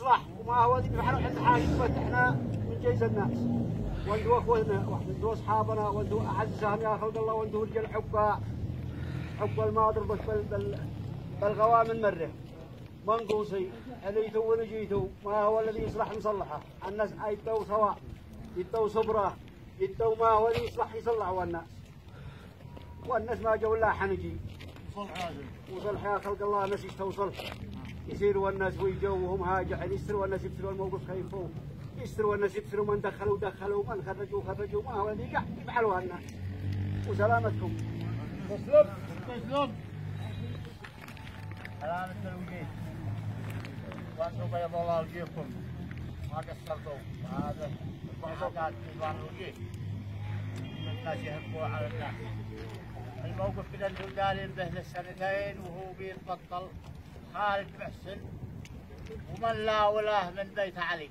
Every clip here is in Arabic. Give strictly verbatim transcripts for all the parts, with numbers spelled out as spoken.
يصلح وما هو ذي بحر احنا حاجة احنا من جيش الناس وانتوا اخواننا وانتوا اصحابنا وانتوا اعزهم يا خلق الله وانتوا رجال حبة حبة ما ضربت بال بالغوام المره منقوصي اللي تو نجيتوا ما هو الذي يصلح نصلحه الناس يتو سواء يتو صبره يتو ما هو اللي يصلح يصلحوا الناس والناس ما جو لا حنجي وصلح يا خلق الله الناس يستوصل يصيروا الناس ويجوهم هاجع يستروا الناس يبصروا الموقف خايفوا يستروا الناس يبصروا من دخلوا دخلوا من خرجوا خرجوا ما هو الذي يفعلوا الناس وسلامتكم. تسلم تسلم. سلامة الوجيه وانتم بيض الله وجيهكم ما قصرتوا هذا حاجات نظام الوجيه الناس يهبوا على الناس. الموقف كذا اللي دارين به للسنتين وهو بيتبطل خالد محسن ومن لا وله من بيت علي.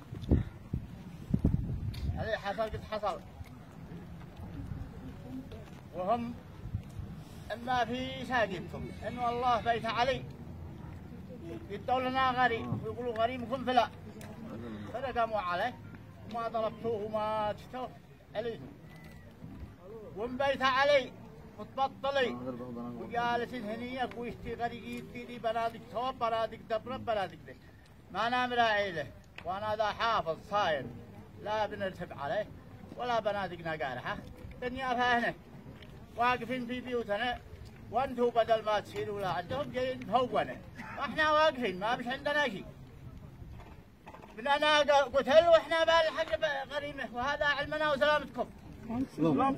اللي حصل قد حصل وهم اما في ساقيتهم انه الله بيت علي يدوا لنا غريب ويقولوا غريمكم فلا فقاموا عليه وما ضربتوه وما تشتوا عليهم ومن بيت علي متبطلي وجالسين هنيك ويشتي غريق يديني بنادق ثوب بنادق دبر بنادق ده ما نام راعي له وانا ذا حافظ صاير لا بنرتب عليه ولا بنادقنا قارحه دنيا فاهنه واقفين في بيوتنا وانتم بدل ما تصيروا لا عندهم جايين تهونوا واحنا واقفين ما بش عندنا شيء. بدنا قتل واحنا بالحق غريمه وهذا علمنا وسلامتكم. سلام.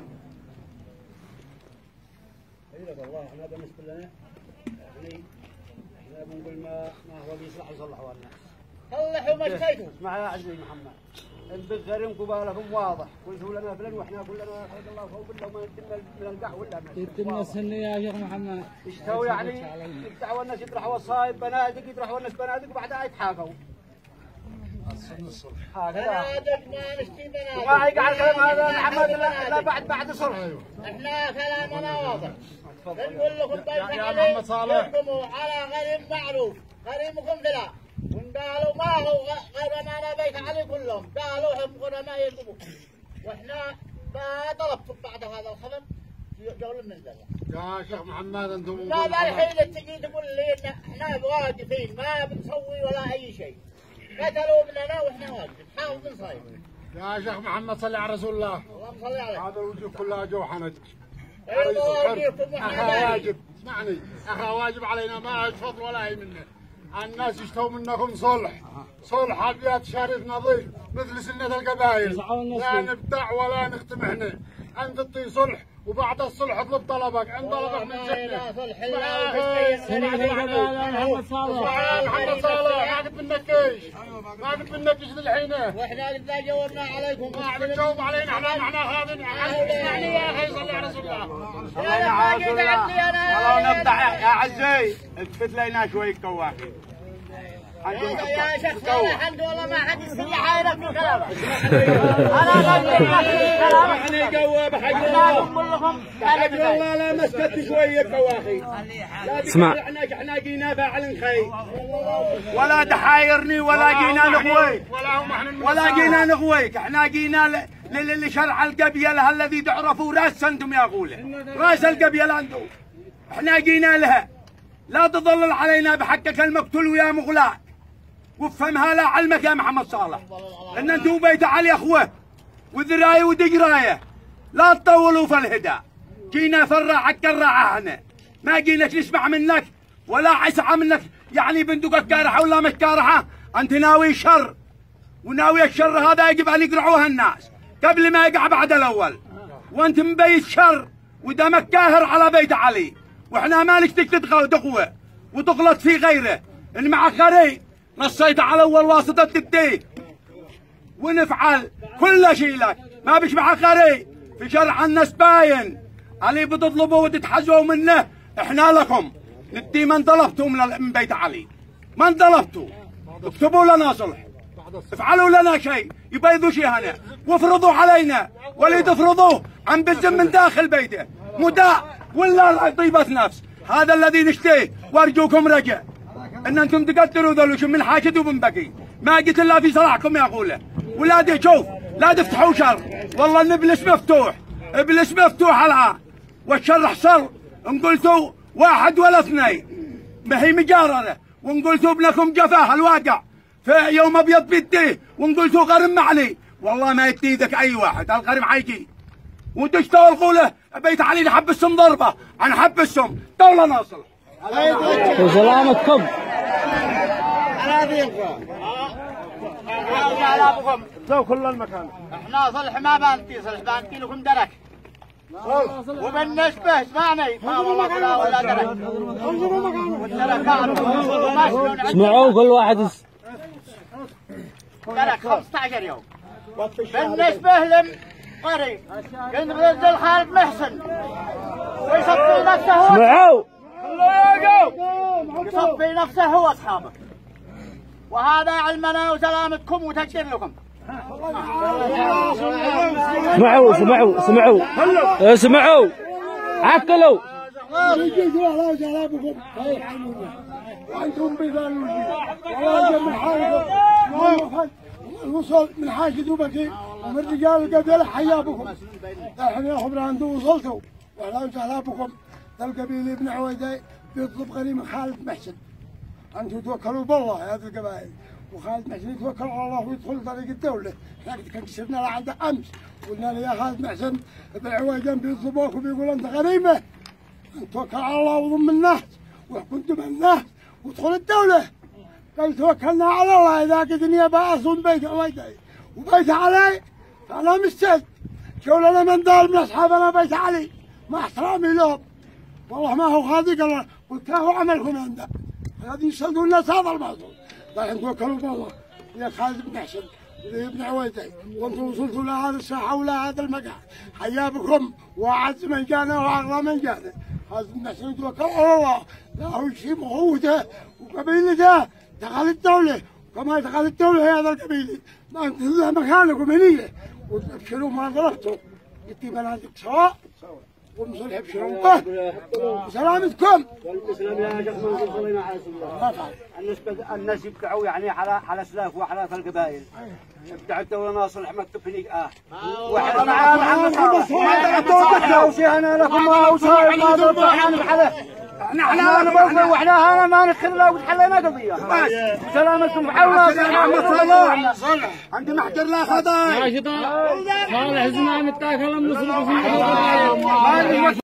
اي والله احنا بالنسبه لنا يعني احنا بنقول ما ما هو اللي يصلح يصلحوا الناس. صلحوا ما اشتيتوا. اسمع يا عزيزي محمد. البغرم قبالكم واضح قلتوا لنا فلان واحنا كلنا حمد الله فوق الله ما يتم من القحو ولا من يتم السنه يا شيخ محمد يشتوا يعني يدعوا الناس يطرحوا وصايب بنادق يطرحوا الناس بنادق وبعدها يتحاكوا. السنه الصلح. هكذا. بنادق ما نشتي بنادق. ما يقع الكلام هذا محمد لا بعد بعد صلح. احنا كلامنا واضح. نقول لكم بيت علي يحكموا على غريم معروف غريمكم فلا. وقالوا ما هو غرمانا بيت علي كلهم قالوا هم غرماء يرقبوا واحنا ما طلبتم بعد هذا الخبر جولة من ذلك. يا شيخ محمد انتم ماذا الحين تجي تقول لي ان احنا واقفين ما بنسوي ولا اي شيء قتلوا ابننا واحنا واقفين حاول نصايب. يا شيخ محمد صلي على رسول الله. اللهم صل عليه. هذا الوجوه كلها جو حمد. ايوه وجيكم اخا واجب اسمعني اخا واجب علينا ما فضل ولا هي منه. الناس يشتوا منكم صلح صلح ابيات شريف نظيف مثل سنه القبائل لا نبدع ولا نختم احنا انت تعطي صلح وبعد الصلح اطلب طلبك عند طلبك من جهه صلح محمد صالح محمد صالح ما قد منك ايش ما قد منك ايش للحين واحنا قد جاوبنا عليكم ما عم تجاوب علينا احنا احنا هذا اسمعني يا اخي صلي على رسول الله. انا ما قد عندي انا والله نبدع يا عزي اثبت لنا شوي كواخي. يا شيخ صالح انت والله ما حد يسمع حالك من كلامك. انا غني كلامك احنا يجاوب حق الله حق الله لا مسكت شويه كواخي. اسمع احنا احنا جينا فاعل خير ولا تحايرني ولا جينا نغويك ولا جينا نغويك احنا جينا لشرع القبيله الذي تعرفوا راس انتم يا غوله راس القبيله انتم احنا جينا لها لا تضلل علينا بحقك المقتول ويا مغلاء وافهمها لا علمك يا محمد صالح ان انتم بيت علي اخوه وذرايه ودقرايه لا تطولوا في الهدى. جينا فرع حق الرعاه هنا ما جيناك نسمع منك ولا عسعه منك يعني بندقك كارحه ولا مش كارحه. انت ناوي شر وناوي الشر هذا يجب ان يقرعوها الناس قبل ما يقع بعد الاول وانت مبيت شر ودمك كاهر على بيت علي واحنا ما نشتك تقوى وتغلط في غيره. ان مع خري نصيت على اول واسطه تديه ونفعل كل شيء لك ما بش مع خري في شرع الناس باين علي بتطلبوا وتتحجوا منه احنا لكم ندي من طلبتوا من بيت علي من طلبتوا اكتبوا لنا صلح افعلوا لنا شيء يبيضوا شيء هنا وافرضوا علينا ولا تفرضوه عن بالزم من داخل بيته مداء ولا طيبة نفس. هذا الذي نشتيه وارجوكم رجع ان انتم تقدروا ذولوش من حاشد ومن بقي، ما قلت الا في صلاحكم يا اخوله. ولادي شوف لا تفتحوا شر، والله الابليس مفتوح، ابليس مفتوح الان، والشر حصل. ان قلتوا واحد ولا اثنين ما هي مجارره، وان قلتوا ابنكم جفاه الواقع في يوم ابيض بيديه، وان قلتوا غرم معلي، والله ما يدي ذاك اي واحد، الغرم حيجي. ودشتوا القوله بيت علي نحبسهم ضربه، نحبسهم دوله ناصر. وسلامتكم. سو كل المكان. احنا صلح ما بانتي صلح بانتي لكم درك. وبالنسبه اسمعني ما والله ولا ولا درك. اسمعوا كل واحد درك خمسة عشر يوم. بالنسبه لم قري كان بنزل خالد محسن ويصفي نفسه هو. اسمعوا. يصفي نفسه هو اصحابه. وهذا علمنا وسلامتكم وتقدير لكم. اسمعوا اسمعوا اسمعوا اسمعوا عقلوا. وانتم بذلوا والله من حالكم الوصل من حاشد وبكي ومن رجال القبيله حيا بكم. الحين يا خبر انتم وصلتوا واهلا وسهلا بكم. القبيله ابن عويدي بيطلب غنيمه خالد محسن. انتم توكلوا بالله يا هذه القبائل، وخالد محسن يتوكل على الله ويدخل طريق الدوله. احنا كنا كسبنا له عنده امس قلنا له يا خالد محسن ابن عويدان بيطلبوك وبيقول انت غنيمه، انت توكل على الله وضم الناس وحكمتم الناس وادخل الدوله. قال توكلنا على الله اذا الدنيا باصون بيت عويدي وبيت علي فانا مستعد. شو لنا من دار من اصحابنا بيت علي مع احترامي لهم، والله ما هو خاذق الله قلت هو عملكم عنده هذه يصدوا الناس هذا الموضوع. الحين توكلوا بالله يا خالد بن حسن يا ابن عويدي، وانتم وصلتوا لهذه الساحه ولا هذا المكان. حيا بكم واعز من جانا واغلى من جانا. خالد بن حسن يتوكل على الله، لا هو شيء مهوته وقبيلته دخل الدوله، وكما دخل الدوله هذا القبيله ما انتم مكانكم هنيه وتبشروا ما ضربتوا. قلت بنادق سواء ومصلح بشرهم به وسلامتكم. والاسلام يا شيخ منصور صلينا على رسول الله. الناس الناس يبدعوا يعني على على سلاف وحلاف القبائل. ابدعوا الدوله ناصر احمد تبني اه. واحد معاه محمد صالح. ما تقدروا شيئا لكم ولو صار ما ضربوا عن الحلف. احنا نبغى واحنا هنا ما نخلى وتحلينا قضيه. سلامتكم حول محمد صالح. عند محجر لا خضر. صالح زمان التاكل المصرف.